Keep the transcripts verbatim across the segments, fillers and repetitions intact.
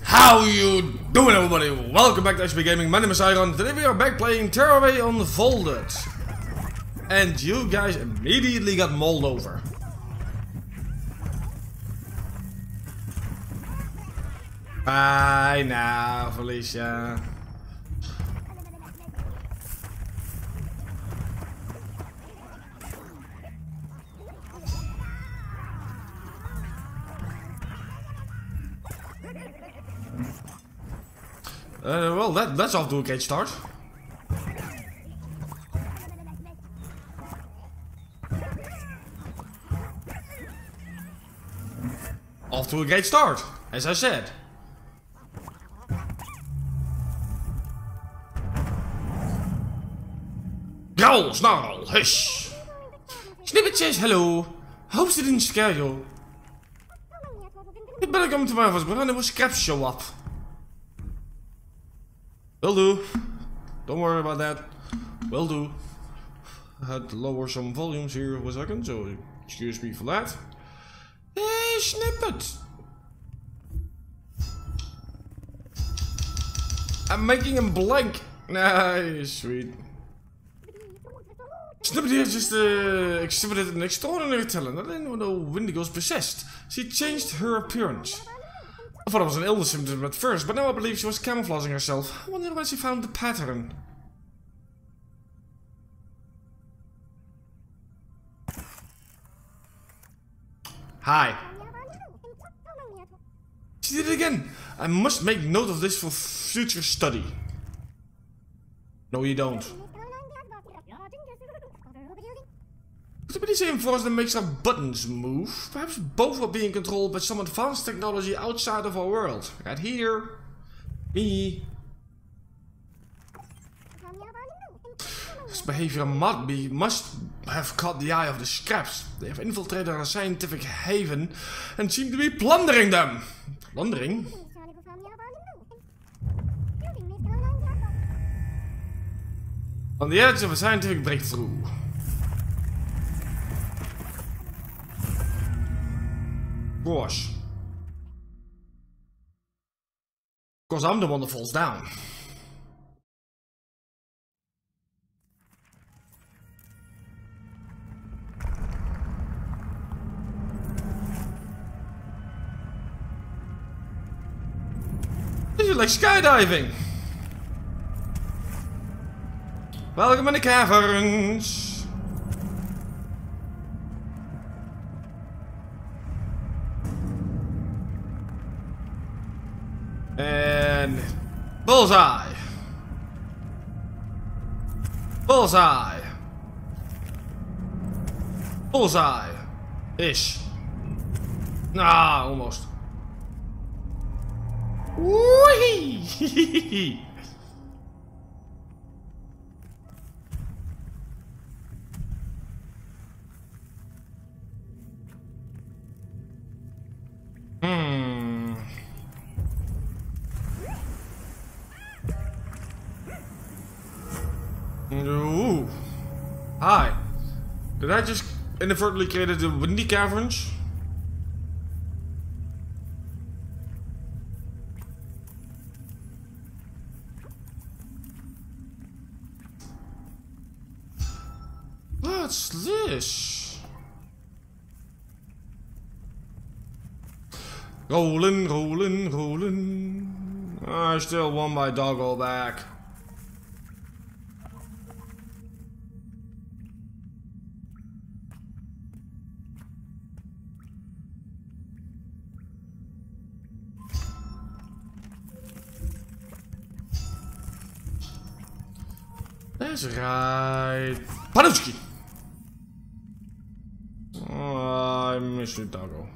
How you doing, everybody? Welcome back to H P Gaming. My name is Iron. Today we are back playing Tearaway Unfolded. And you guys immediately got mauled over. Bye now, Felicia. Uh, well, that, that's off to a great start. Off to a great start, as I said. Growl, snarl, hush. Snippet says hello. Hopes it didn't scare you. You better come to my office, but then there was scraps show up. Will do. Don't worry about that. Will do. I had to lower some volumes here for a second, so excuse me for that. Hey, Snippet! I'm making him blank. Nice, sweet. Snippet here just uh, exhibited an extraordinary talent. I didn't know Wendigo's possessed. She changed her appearance. I thought it was an illness symptom at first, but now I believe she was camouflaging herself. I wonder where she found the pattern. Hi. She did it again. I must make note of this for future study. No, you don't. Somebody saying for us that makes our buttons move. Perhaps both are being controlled by some advanced technology outside of our world. Right here. Me. This behavior must be must have caught the eye of the scraps. They have infiltrated our scientific haven and seem to be plundering them. Plundering? On the edge of a scientific breakthrough. Gosh. Of course, I'm the one that falls down. This is like skydiving. Welcome in the caverns. And bullseye. Bullseye. Bullseye. Ish. Ah, almost. Whee! Hmm. Ooh. Hi. Did I just inadvertently create the windy caverns? What's this? Rolling, rolling, rolling. I still want my doggo back. That's right. Panucci! Oh, I miss you, doggo.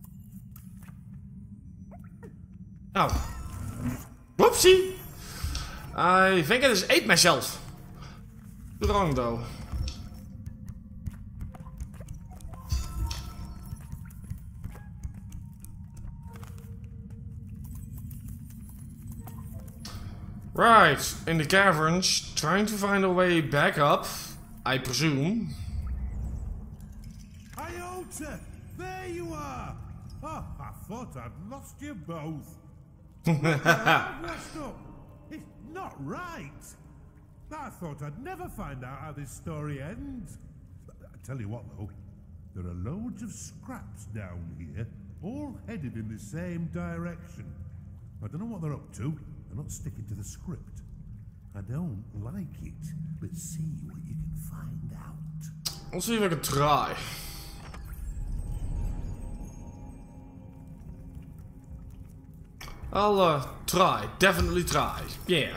Oh. Whoopsie! I think I just ate myself. Wrong, though. Right, in the caverns, trying to find a way back up, I presume. Iota, there you are! Oh, I thought I'd lost you both. It's not right. I thought I'd never find out how this story ends. I tell you what, though, there are loads of scraps down here, all headed in the same direction. I don't know what they're up to. They're not sticking to the script. I don't like it, but see what you can find out. I'll see if I can try. I'll uh, try, definitely try. Yeah.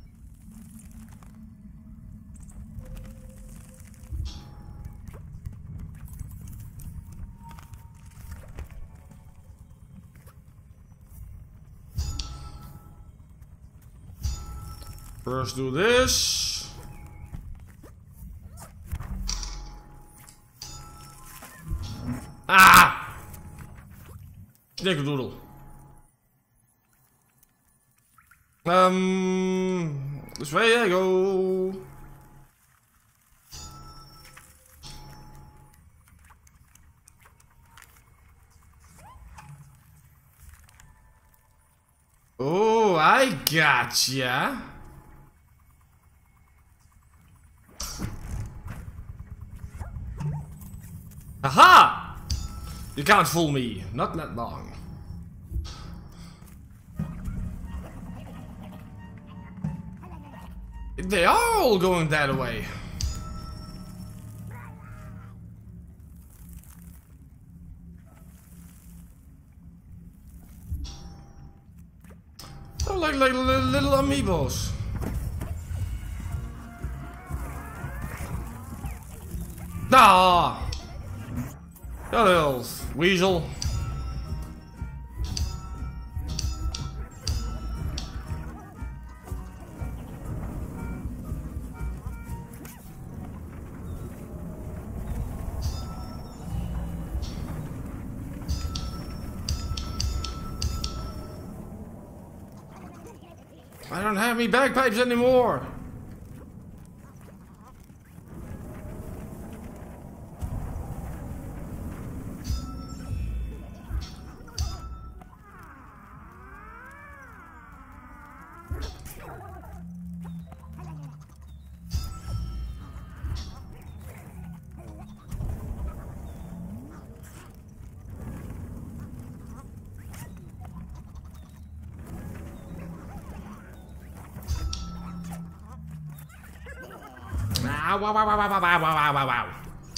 First do this. Ah! Snickerdoodle. Um, this way I go. Oh, I gotcha. Aha! You can't fool me. Not that long. They are all going that way. Oh, like like little, little amiibos. Ah! You little weasel. I don't have any bagpipes anymore. Ow, wow, wow, wow, wow, wow, wow, wow, wow.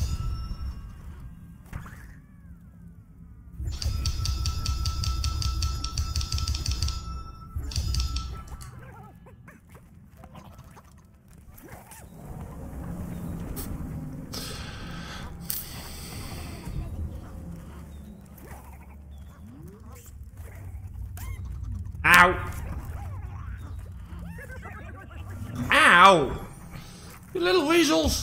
Ow. Ow. You little weasels!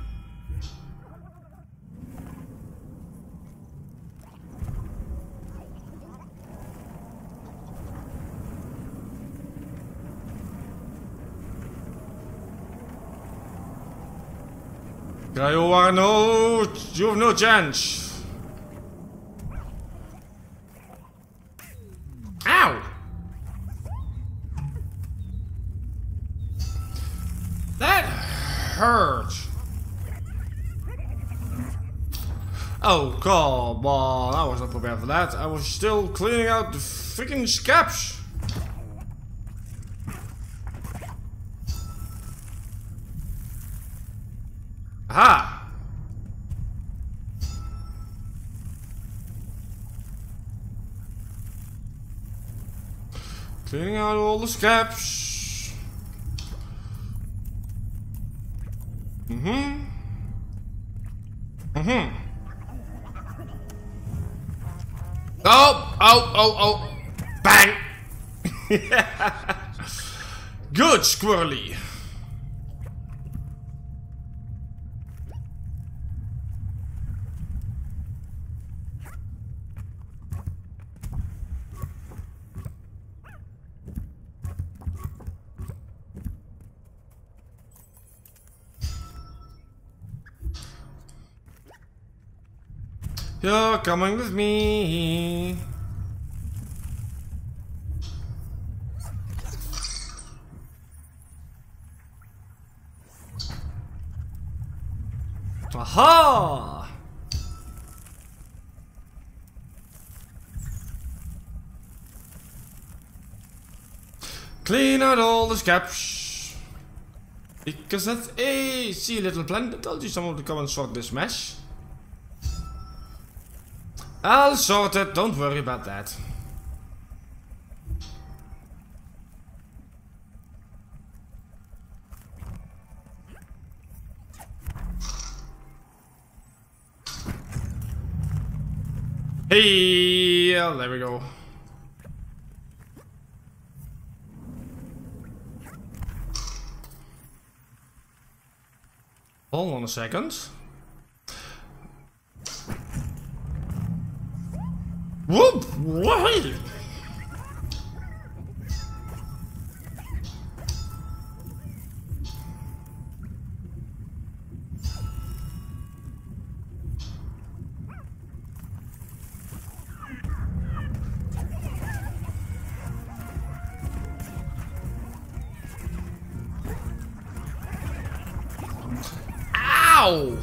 You are no... You have no chance. Ow! That hurt. Oh, come on. I was not prepared for that. I was still cleaning out the freaking scraps. Aha! Cleaning out all the scraps. Mm-hmm. Mm-hmm. Oh, oh, oh, oh. Bang! Good, Squirrely. You're coming with me. Aha! Clean out all the scraps. Because that's a see little plant. I told you someone to come and sort this mess. I'll sort it, don't worry about that. Hey, oh, there we go. Hold on a second. Whoop! Why? Ow!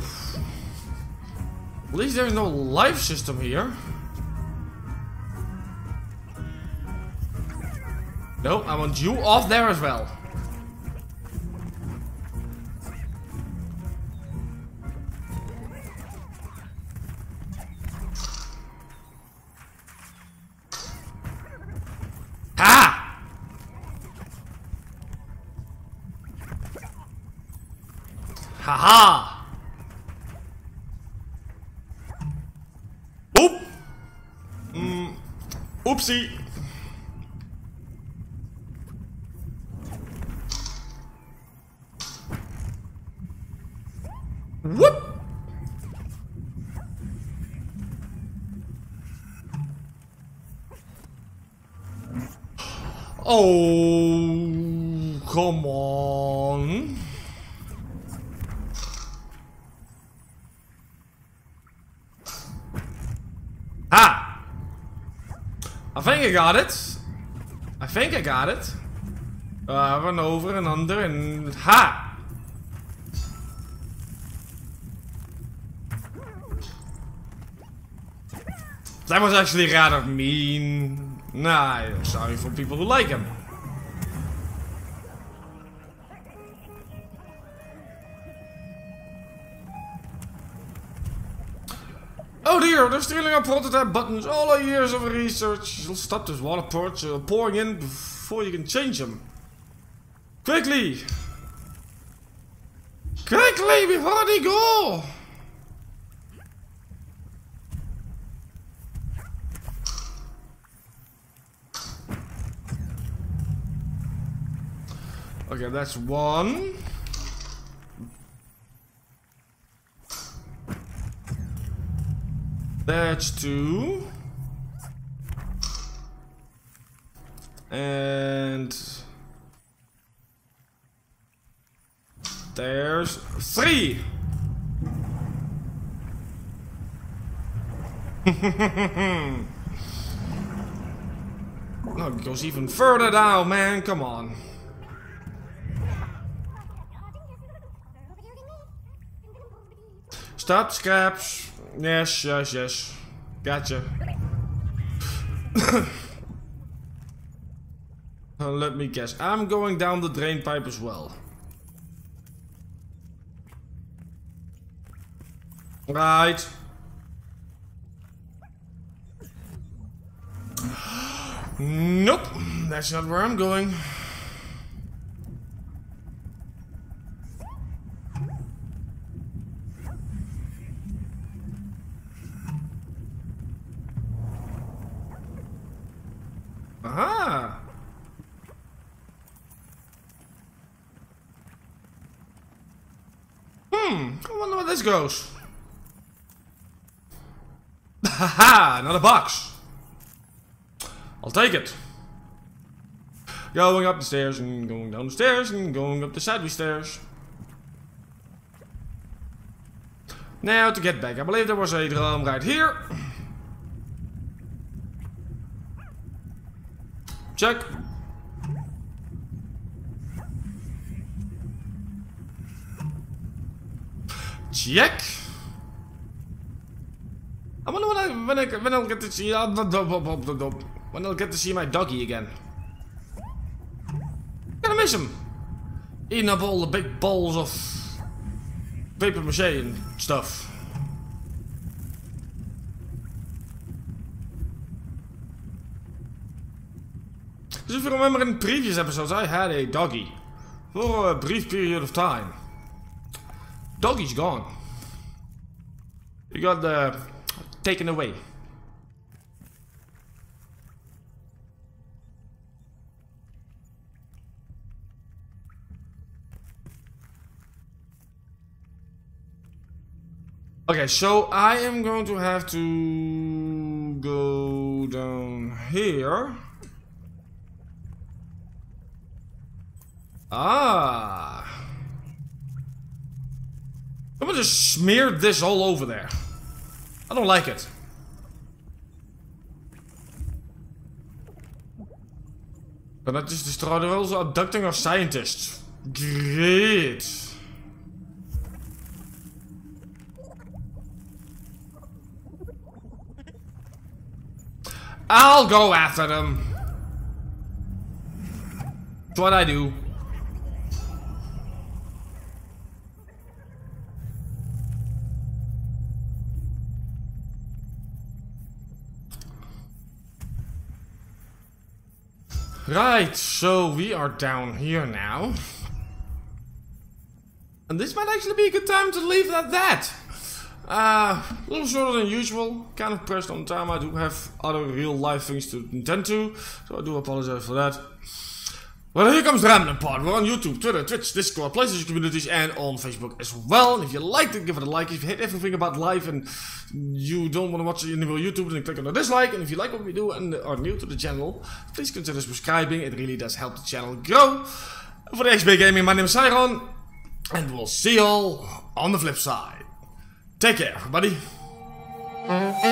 At least there's no life system here. No, I want you off there as well. Ha! Ha ha! Oop! Mm. Oopsie! Whoop! Oh, come on. Ah! I think I got it. I think I got it. Uh, run over and under and ha! That was actually rather mean. Nah, I'm sorry for people who like him. Oh dear, they're stealing our prototype buttons. All our years of research. You'll stop this water porch uh, pouring in before you can change them. Quickly! Quickly before they go! Okay, that's one. That's two. And there's three. No, it goes even further down, man. Come on. Stop, scraps. Yes, yes, yes. Gotcha. uh, let me guess. I'm going down the drain pipe as well. Right. Nope. That's not where I'm going. Aha! Hmm, I wonder where this goes. Haha, another box. I'll take it. Going up the stairs and going down the stairs and going up the sideways stairs. Now to get back, I believe there was a drum right here. Check. check. I wonder when I when I when I'll get to see uh, when I'll get to see my doggy again. I'm gonna miss him. Eating up all the big balls of paper mache and stuff. Because if you remember in previous episodes, I had a doggy for a brief period of time. Doggy's gone. He got uh, taken away. Okay, so I am going to have to go down here. Ah. I'm gonna just smear this all over there. I don't like it. Can I just destroy the rules of abducting our scientists? Great. I'll go after them. That's what I do. Right, so we are down here now. And this might actually be a good time to leave it at that. Uh, a little shorter than usual. Kind of pressed on time. I do have other real life things to attend to. So I do apologize for that. Well, here comes the random part. We're on YouTube, Twitter, Twitch, Discord, PlayStation communities, and on Facebook as well. And if you liked it, give it a like. If you hate everything about life and you don't want to watch it anymore on YouTube, then click on the dislike. And if you like what we do and are new to the channel, please consider subscribing. It really does help the channel grow. For the X B Gaming, my name is Siron, and we'll see you all on the flip side. Take care, everybody.